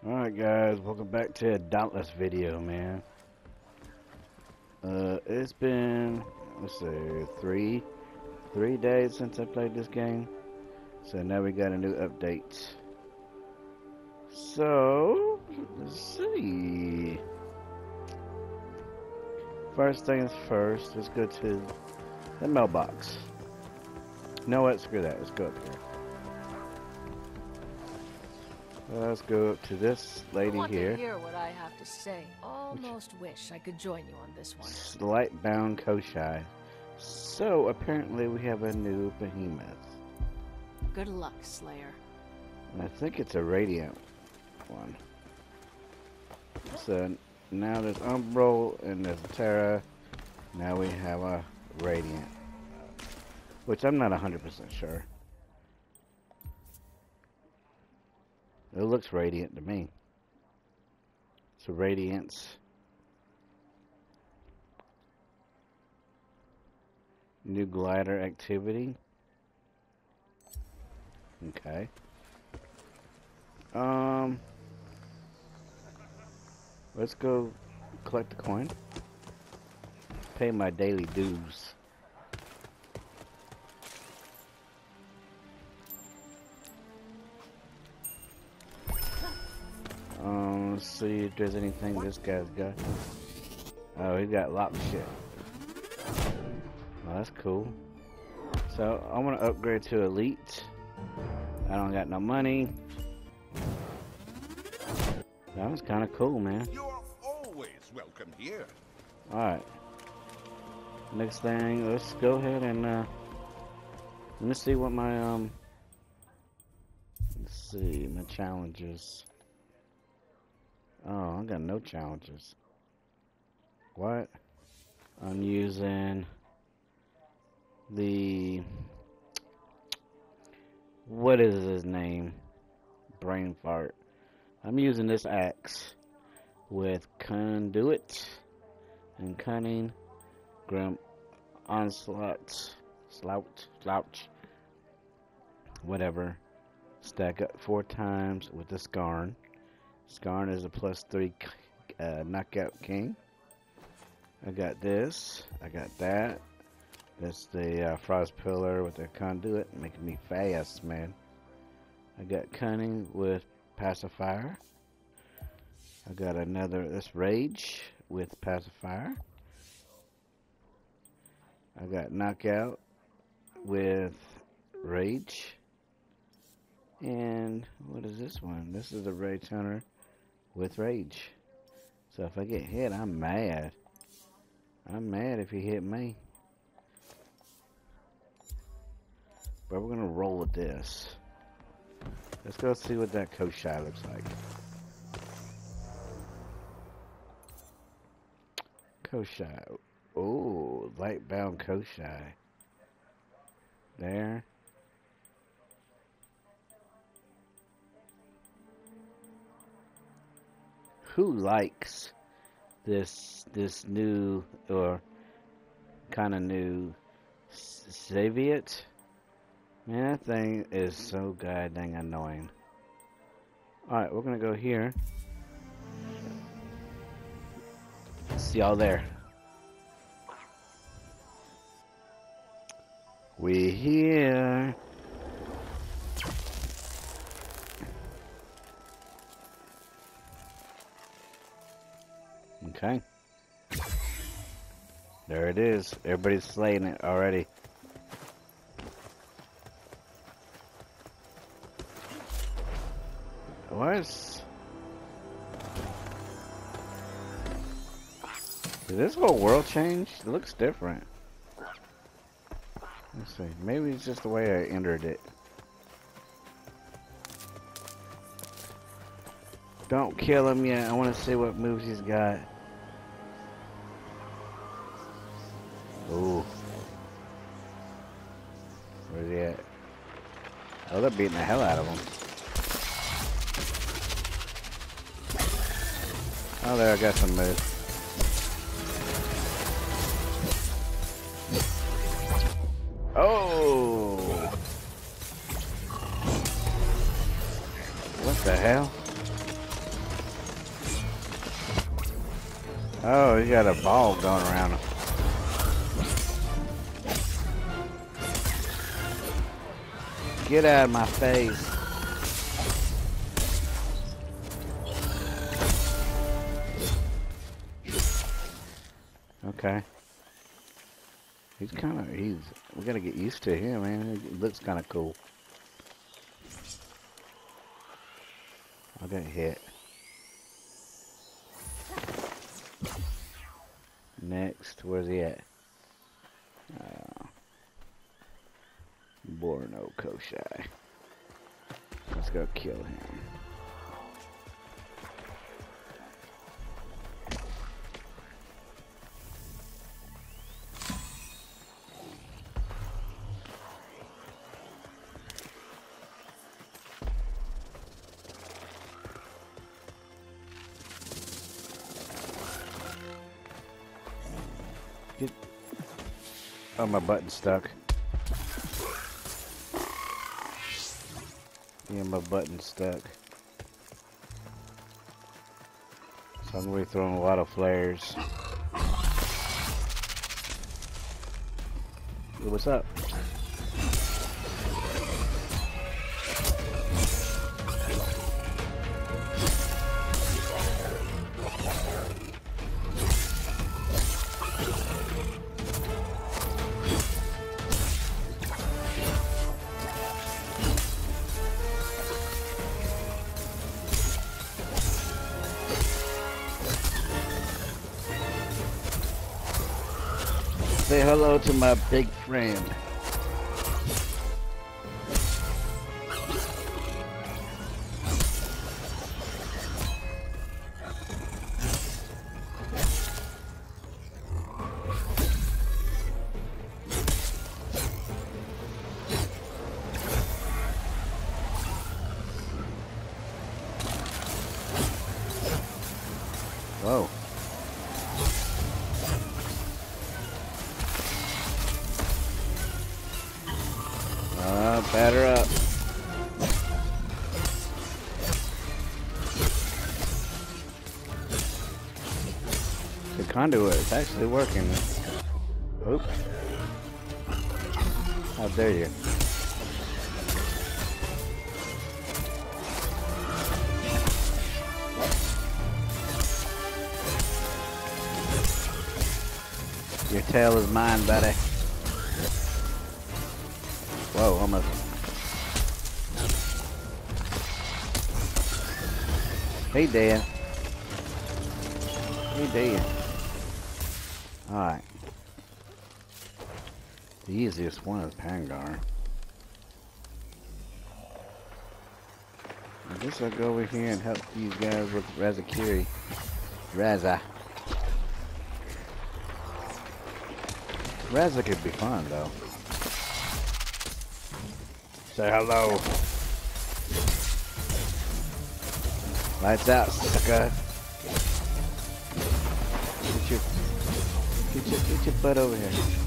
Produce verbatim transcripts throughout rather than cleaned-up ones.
Alright guys, welcome back to a Dauntless video, man. Uh, it's been, let's see, three, three days since I played this game. So now we got a new update. So, let's see. First things first, let's go to the mailbox. You know what, screw that, let's go up here. Let's go up to this lady I want here. to hear what I have to say. Almost wish I could join you on this one. LIGHTBOURNE Koshai. So apparently we have a new behemoth. Good luck, Slayer. And I think it's a radiant one. So now there's Umbral and there's Terra. Now we have a radiant, which I'm not one hundred percent sure. It looks radiant to me. So radiance. New glider activity. Okay. Um. Let's go collect the coin. Pay my daily dues. Um, let's see if there's anything this guy's got. Oh, he got lock shit. Well, that's cool. So, I want to upgrade to Elite. I don't got no money. That was kind of cool, man. You are always welcome here. Alright. Next thing, let's go ahead and, uh, let me see what my, um, let's see, my challenges. Oh, I got no challenges. What? I'm using the, what is his name? Brain fart. I'm using this axe with conduit and cunning, grim onslaught, slouch, slouch, whatever. Stack up four times with the Skarn. Skarn is a plus three uh, knockout king. I got this. I got that. That's the uh, frost pillar with the conduit, making me fast, man. I got cunning with pacifier. I got another this rage with pacifier. I got knockout with rage. And what is this one? This is a rage hunter with rage. So if I get hit, I'm mad. I'm mad if he hit me. But we're gonna roll with this. Let's go see what that Koshai looks like. Koshai. Oh, LIGHTBOURNE Koshai. There. Who likes this this new or kind of new Saviot? Man, that thing is so goddamn annoying. Alright, we're gonna go here. See y'all there. We here. Okay. There it is. Everybody's slaying it already. What's... Did this whole world change? It looks different. Let's see. Maybe it's just the way I entered it. Don't kill him yet. I want to see what moves he's got. Ooh. Where's he at? Oh, they're beating the hell out of him. Oh, there, I got some moves. Oh! What the hell? Oh, he got a ball going around him. Get out of my face. Okay. He's kind of, he's, we gotta get used to him, man. He looks kind of cool. I got hit. Next, where's he at? Uh, Borno Koshai. Let's go kill him. Get... Oh, my button's stuck. Yeah, my button's stuck. So I'm gonna be throwing a lot of flares. Hey, what's up? Say hello to my big friend. Whoa. Uh, batter up. The conduit is actually working. Oop. How dare you? Your tail is mine, buddy. Whoa, almost. Hey, Dan. Hey, Dan. Alright. The easiest one is Pangar. I guess I'll go over here and help these guys with Razakiri. Raza. Raza could be fun, though. Say hello. Lights out, sucker. Get your, get your, get your butt over here.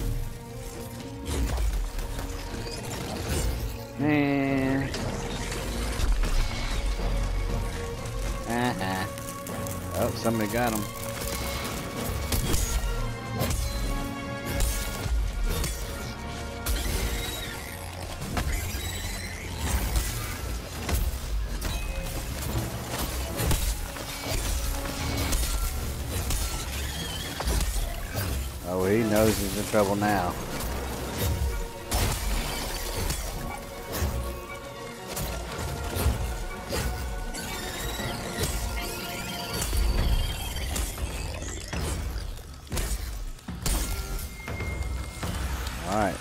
Man. Uh-huh. Oh, somebody got him. Oh, he knows he's in trouble now. Alright.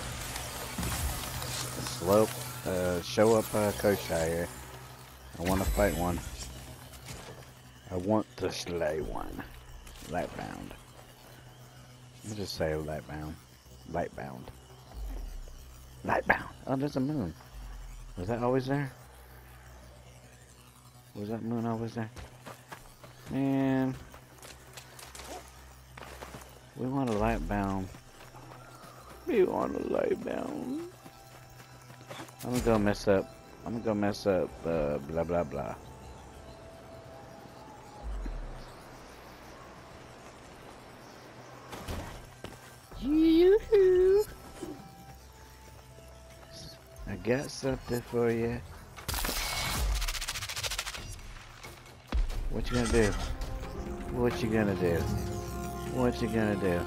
Slope, uh, show up uh, Koshai here. I want to fight one. I want to slay one. Lightbound. Let's just say lightbound. Lightbound. Lightbound. Oh, there's a moon. Was that always there? Was that moon always there? Man. We want a lightbound. We want a lightbound. I'm gonna go mess up. I'm gonna go mess up uh, blah blah blah. got something for you. What you gonna do? What you gonna do? What you gonna do?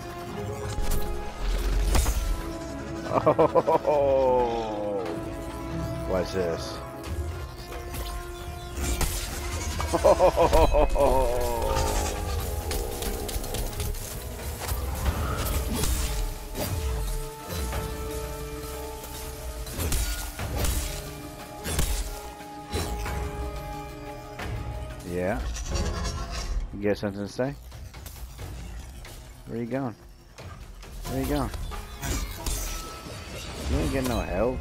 Oh! Watch this. Oh! Yeah. You got something to say? Where you going? Where you going? You ain't getting no help.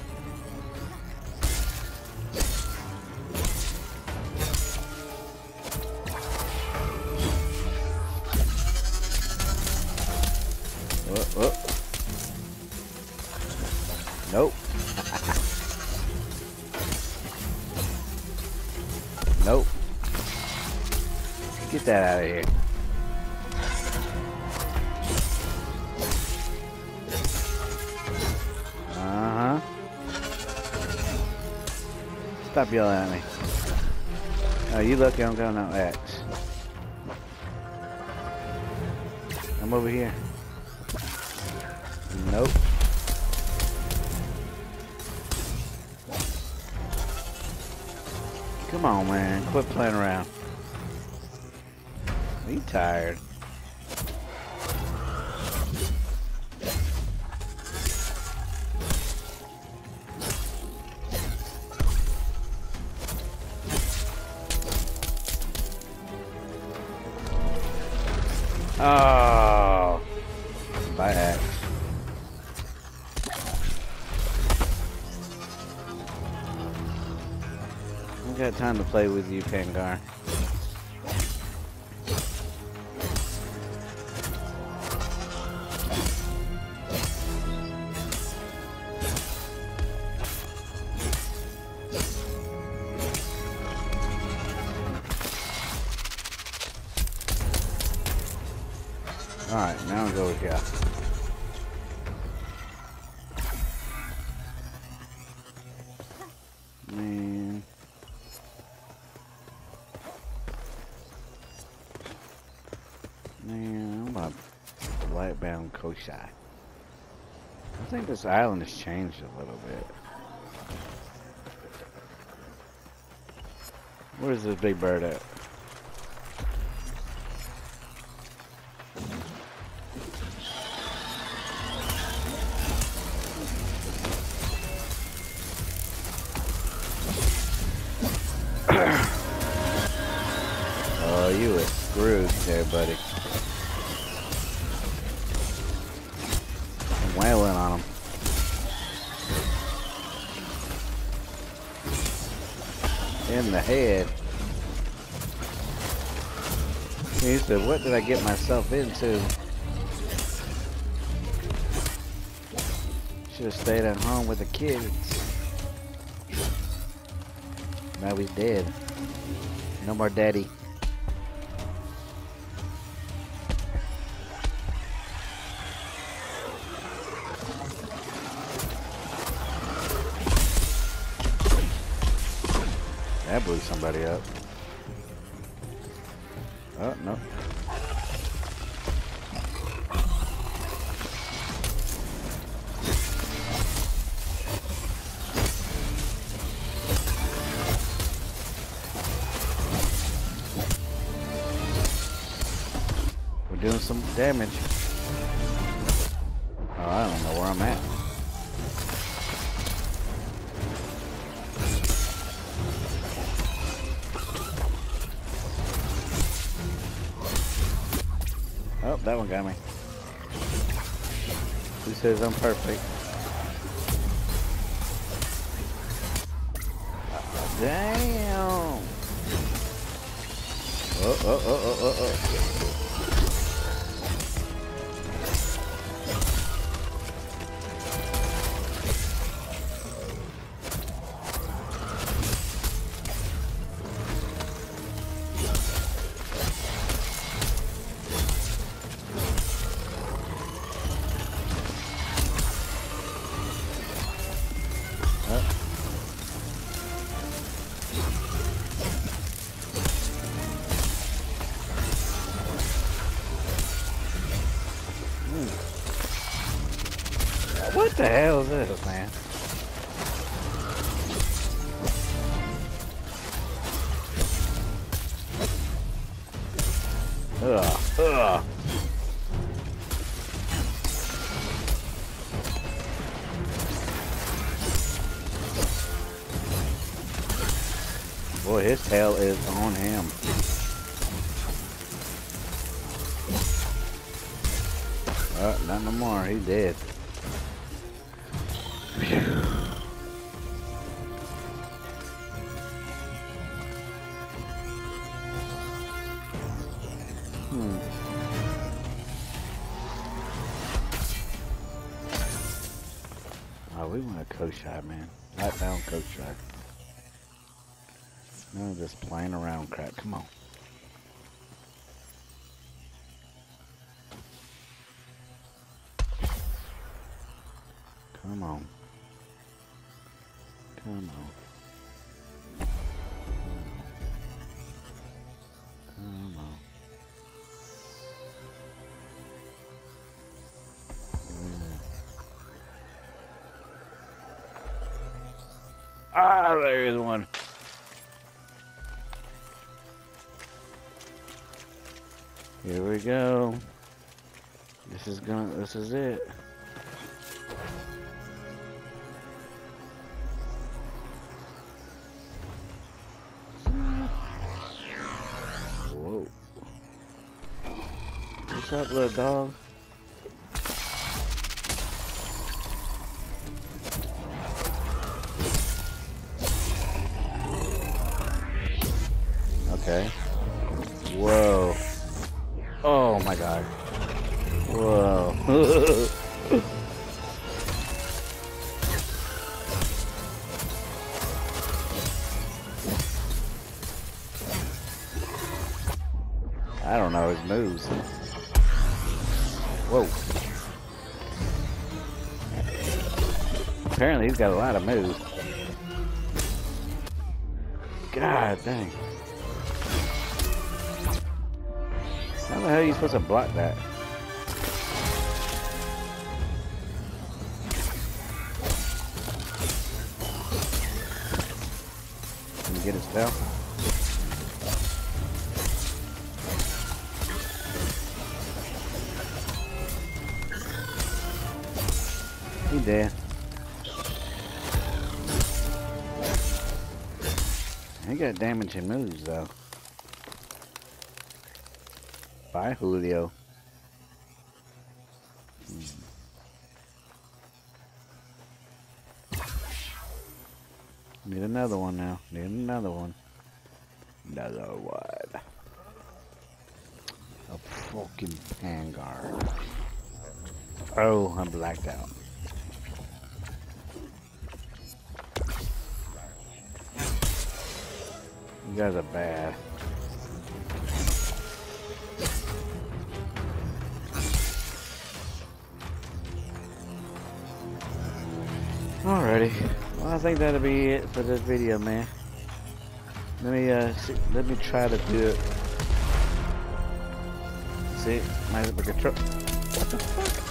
Oh, oh. Nope. Nope. Get that out of here. Uh-huh. Stop yelling at me. Oh, you lucky I'm going on X. I'm over here. Nope. Come on, man. Quit playing around. Are you tired? Oh, by X. I got time to play with you, Pangar. Alright, now I'll go with you. Man. Man, I'm about Lightbound Koshai. I think this island has changed a little bit. Where's this big bird at? Oh, you were screwed there, buddy. I'm wailing on him. In the head. He said, what did I get myself into? Should have stayed at home with the kids. Now he's dead. No more daddy. That blew somebody up. Oh, no. We're doing some damage. Oh, I don't know where I'm at. Oh, that one got me. Who says I'm perfect? Damn! Oh, oh, oh, oh, oh, oh. the hell is this, man? Ugh, ugh. Boy, his tail is on him. Oh, not no more. He's dead. Hmm. Oh, we want a Koshai, man. Right down Koshai. None of this playing around crap. Come on. Come on. Come on. Come on. Ah, there is one. Here we go. This is gonna, this is it. Whoa. What's up, little dog? Okay. Whoa. Oh my god. Whoa. I don't know his moves. Whoa. Apparently he's got a lot of moves. God dang. How the hell are you supposed to block that? Can you get his tail? He dead. He got damaging moves though. Bye, Julio. Hmm. Need another one now. Need another one. Another one. A fucking Pangar. Oh, I'm blacked out. You guys are bad. Alrighty, well I think that'll be it for this video, man. Let me uh, see, let me try to do it. See, might have a control. What the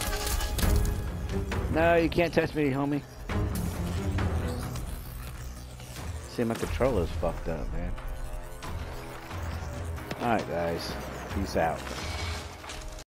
fuck? No, you can't touch me, homie. See, my controller's fucked up, man. Alright, guys, peace out.